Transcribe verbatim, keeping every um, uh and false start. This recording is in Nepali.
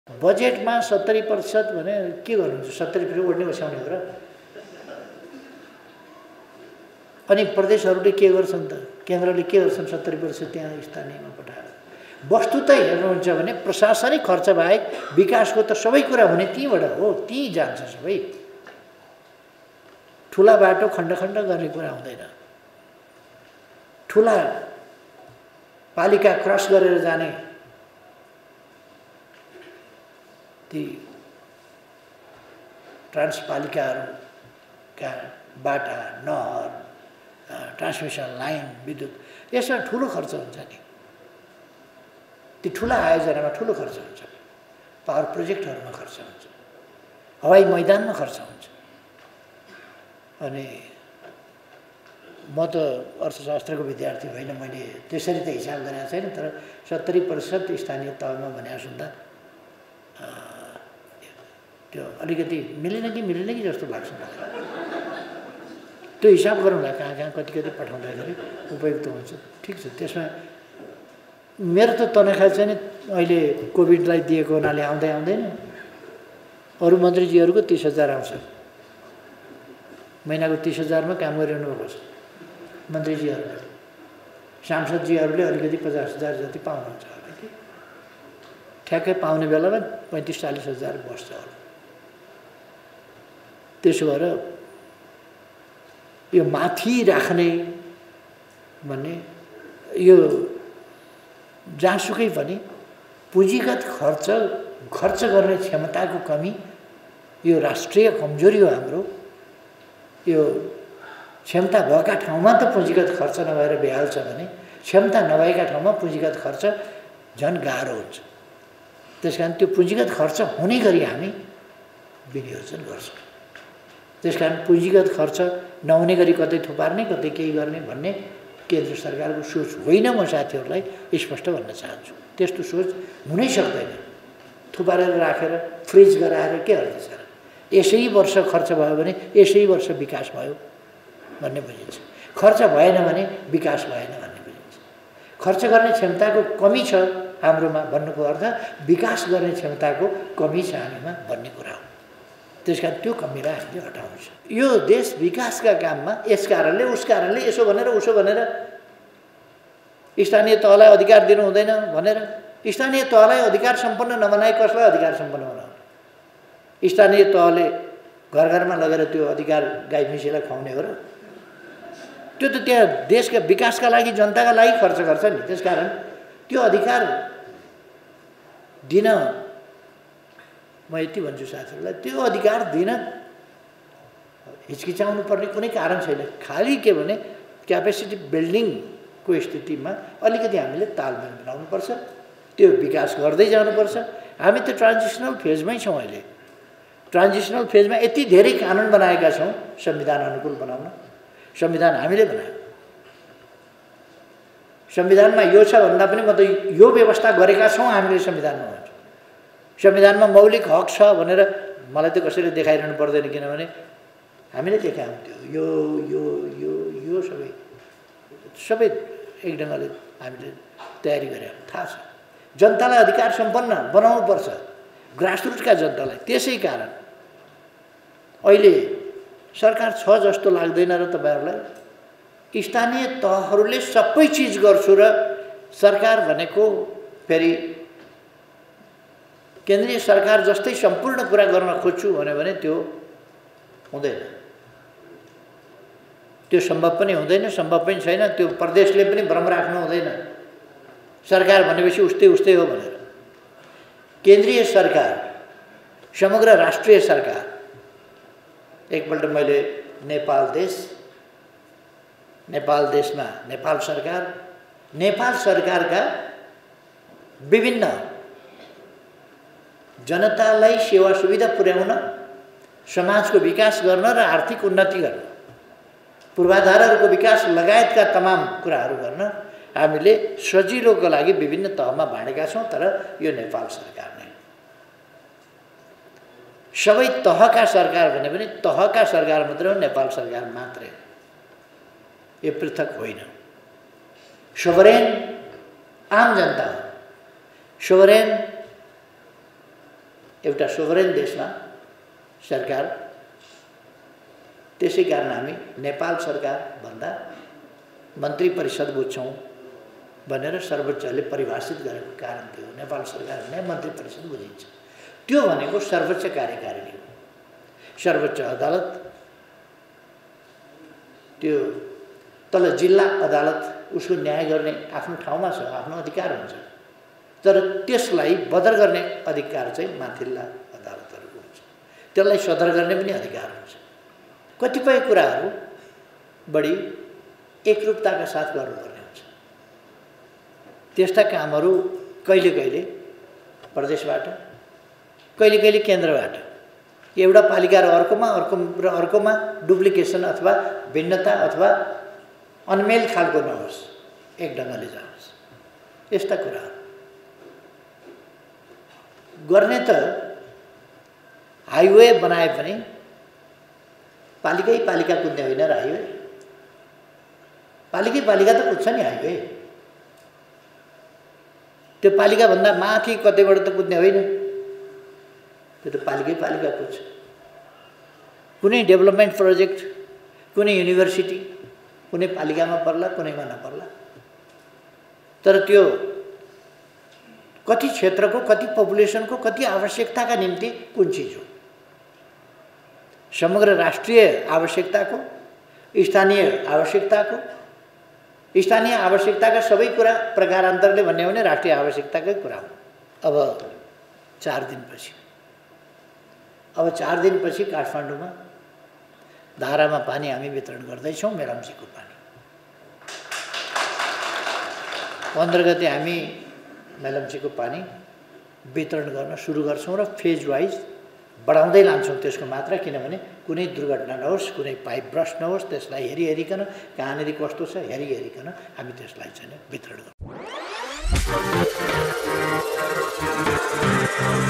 बजेटमा सत्तरी प्रतिशत भने के गर्नुहुन्छ? सत्तरी प्रतिशत ओड्ने बस्याउने हो र? अनि प्रदेशहरूले के गर्छन् त? केन्द्रले के गर्छन्? सत्तरी प्रतिशत त्यहाँ स्थानीयमा पठाएर। वस्तुतः हेर्नुहुन्छ भने प्रशासनिक खर्च बाहेक विकासको त सबै कुरा हुने त्यहीँबाट हो, त्यहीँ जान्छ सबै। ठुला बाटो खण्ड खण्ड गर्ने कुरा हुँदैन, ठुला पालिका क्रस गरेर जाने ती ट्रान्सपालिकाहरूका बाटा, नहर, ट्रान्समिसन लाइन, विद्युत, यसमा ठुलो खर्च हुन्छ नि। ती ठुला आयोजनामा ठुलो खर्च हुन्छ, पावर प्रोजेक्टहरूमा खर्च हुन्छ, हवाई मैदानमा खर्च हुन्छ। अनि म त अर्थशास्त्रको विद्यार्थी होइन, मैले त्यसरी त हिसाब गरेको छैन, तर सत्तरी प्रतिशत स्थानीय तहमा भनेको सुन्दा त्यो अलिकति मिलेन कि मिलेन कि जस्तो लाग्छ मलाई। त्यो हिसाब गरौँला कहाँ कहाँ कति कति पठाउँदाखेरि उपयुक्त हुन्छ। ठिक छ, त्यसमा मेरो त तनखा चाहिँ नि अहिले कोभिडलाई दिएको हुनाले आउँदै आउँदैन। अरू मन्त्रीजीहरूको तिस हजार आउँछ, महिनाको तिस हजारमा काम गरिरहनु भएको छ मन्त्रीजीहरूले। सांसदजीहरूले अलिकति पचास हजार जति पाउनुहुन्छ होला कि, ठ्याक्कै पाउने बेलामा पैँतिस चालिस हजार बस्छ होला। त्यसो भएर यो माथि राख्ने भन्ने, यो जहाँसुकै पनि पुँजीगत खर्च खर्च गर्ने क्षमताको कमी यो राष्ट्रिय कमजोरी हो हाम्रो। यो क्षमता भएका ठाउँमा त पुँजीगत खर्च नभएर बेहाल छ भने क्षमता नभएका ठाउँमा पुँजीगत खर्च झन् गाह्रो हुन्छ। त्यस कारण त्यो पुँजीगत खर्च हुने गरी हामी विनियोजन गर्छौँ। त्यस कारण पुँजीगत खर्च नहुने गरी कतै थुपार्ने कतै केही गर्ने भन्ने केन्द्र सरकारको सोच होइन। म साथीहरूलाई स्पष्ट भन्न चाहन्छु, त्यस्तो सोच हुनै सक्दैन। थुपारेर राखेर फ्रिज गराएर के अर्थ छ? यसै वर्ष खर्च भयो भने यसै वर्ष विकास भयो भन्ने बुझिन्छ, खर्च भएन भने विकास भएन भन्ने बुझिन्छ। खर्च गर्ने क्षमताको कमी छ हाम्रोमा भन्नुको अर्थ विकास गर्ने क्षमताको कमी छ हामीमा भन्ने कुरा हो। त्यसकारण त्यो कमीलाई हामीले हटाउनु छ। यो देश विकासका काममा यस कारणले उस कारणले यसो भनेर उसो भनेर स्थानीय तहलाई अधिकार दिनु हुँदैन भनेर स्थानीय तहलाई अधिकार सम्पन्न नबनाए कसलाई अधिकार सम्पन्न बनाउनु? स्थानीय तहले घर घरमा लगेर त्यो अधिकार गाई भैँसीलाई खुवाउने हो र? त्यो त त्यहाँ देशका विकासका लागि जनताका लागि खर्च गर्छ नि। त्यसकारण त्यो अधिकार दिन, म यति भन्छु साथीहरूलाई, त्यो अधिकार दिन हिचकिचाउनु पर्ने कुनै कारण छैन। खालि के भने क्यापेसिटी बिल्डिङको स्थितिमा अलिकति हामीले तालमेल बनाउनुपर्छ, त्यो विकास गर्दै जानुपर्छ। हामी त ट्रान्जिसनल फेजमै छौँ अहिले। ट्रान्जिसनल फेजमा यति धेरै कानुन बनाएका छौँ संविधान अनुकूल बनाउन। संविधान हामीले बनायौँ, संविधानमा यो छ भन्दा पनि म त यो व्यवस्था गरेका छौँ हामीले संविधानमा भन्छु। संविधानमा मौलिक हक छ भनेर मलाई त कसैले देखाइरहनु पर्दैन, किनभने हामीले देखायौँ त्यो यो यो यो यो सबै सबै एक ढङ्गले हामीले तयारी गरेर थाहा छ। जनतालाई अधिकार सम्पन्न बनाउनुपर्छ, ग्रासरुटका जनतालाई। त्यसै कारण अहिले सरकार छ जस्तो लाग्दैन र तपाईँहरूलाई? स्थानीय तहहरूले सबै चिज गर्छु र सरकार भनेको फेरि केन्द्रीय सरकार जस्तै सम्पूर्ण कुरा गर्न खोज्छु भन्यो भने त्यो हुँदैन, त्यो सम्भव पनि हुँदैन, सम्भव पनि छैन। त्यो प्रदेशले पनि भ्रम राख्नु हुँदैन सरकार भनेपछि उस्तै उस्तै हो भनेर। केन्द्रीय सरकार, समग्र राष्ट्रिय सरकार। एकपल्ट मैले नेपाल देश, नेपाल देशमा नेपाल सरकार, नेपाल सरकारका विभिन्न जनतालाई सेवा सुविधा पुर्याउन, समाजको विकास गर्न र आर्थिक उन्नति गर्न, पूर्वाधारहरूको विकास लगायतका तमाम कुराहरू गर्न हामीले सजिलोको लागि विभिन्न तहमा बाँडेका छौँ। तर यो नेपाल सरकार नै, सबै तहका सरकार भने पनि तहका सरकार मात्रै हो, नेपाल सरकार मात्रै, यो पृथक होइन। सोभरेन आम जनता हो, सोभरेन एउटा सोभरेन देशमा सरकार, त्यसै कारण हामी नेपाल सरकार भन्दा मन्त्री परिषद बुझ्छौँ भनेर सर्वोच्चले परिभाषित गरेको कारण त्यो नेपाल सरकार भने मन्त्री परिषद बुझिन्छ। त्यो भनेको सर्वोच्च कार्यकारिणी हो। सर्वोच्च अदालत, त्यो तल जिल्ला अदालत उसको न्याय गर्ने आफ्नो ठाउँमा छ, आफ्नो अधिकार हुन्छ, तर त्यसलाई बदर गर्ने अधिकार चाहिँ माथिल्ला अदालतहरूको हुन्छ। त्यसलाई सदर गर्ने पनि अधिकार हुन्छ। कतिपय कुराहरू बढी एकरूपताका साथ गर्नुपर्ने हुन्छ। त्यस्ता कामहरू कहिले कहिले प्रदेशबाट, कहिले कहिले केन्द्रबाट, एउटा पालिका र अर्कोमा अर्को र अर्कोमा डुप्लिकेसन अथवा भिन्नता अथवा अनमेल खालको नहोस्, एक ढङ्गले जाओस्। यस्ता कुराहरू गर्ने त हाइवे बनाए पनि पालिकै पालिका कुद्ने होइन र हाइवे, पालिकै पालिका त कुद्छ नि हाइवे। त्यो पालिकाभन्दा माथि कतैबाट त कुद्ने होइन, त्यो त पालिकै पालिका कुद्छ। कुनै डेभलपमेन्ट प्रोजेक्ट, कुनै युनिभर्सिटी कुनै पालिकामा पर्ला, कुनैमा नपर्ला, तर त्यो कति क्षेत्रको, कति पपुलेसनको, कति आवश्यकताका निम्ति कुन चिज हो, समग्र राष्ट्रिय आवश्यकताको, स्थानीय आवश्यकताको, स्थानीय आवश्यकताका सबै कुरा प्रकारान्तरले भन्ने हो भने राष्ट्रिय आवश्यकताकै कुरा हो। अब चार दिनपछि अब चार दिनपछि काठमाडौँमा धारामा पानी हामी वितरण गर्दैछौँ, मेलम्चीको पानी। पन्ध्र गते हामी मेलम्चीको पानी वितरण गर्न सुरु गर्छौँ र फेज वाइज बढाउँदै लान्छौँ त्यसको मात्रा, किनभने कुनै दुर्घटना नहोस्, कुनै पाइप ब्रस्ट नहोस्, त्यसलाई हेरी हेरिकन कहाँनिर कस्तो छ हेरी हेरिकन हामी त्यसलाई चाहिँ वितरण गर्छौँ।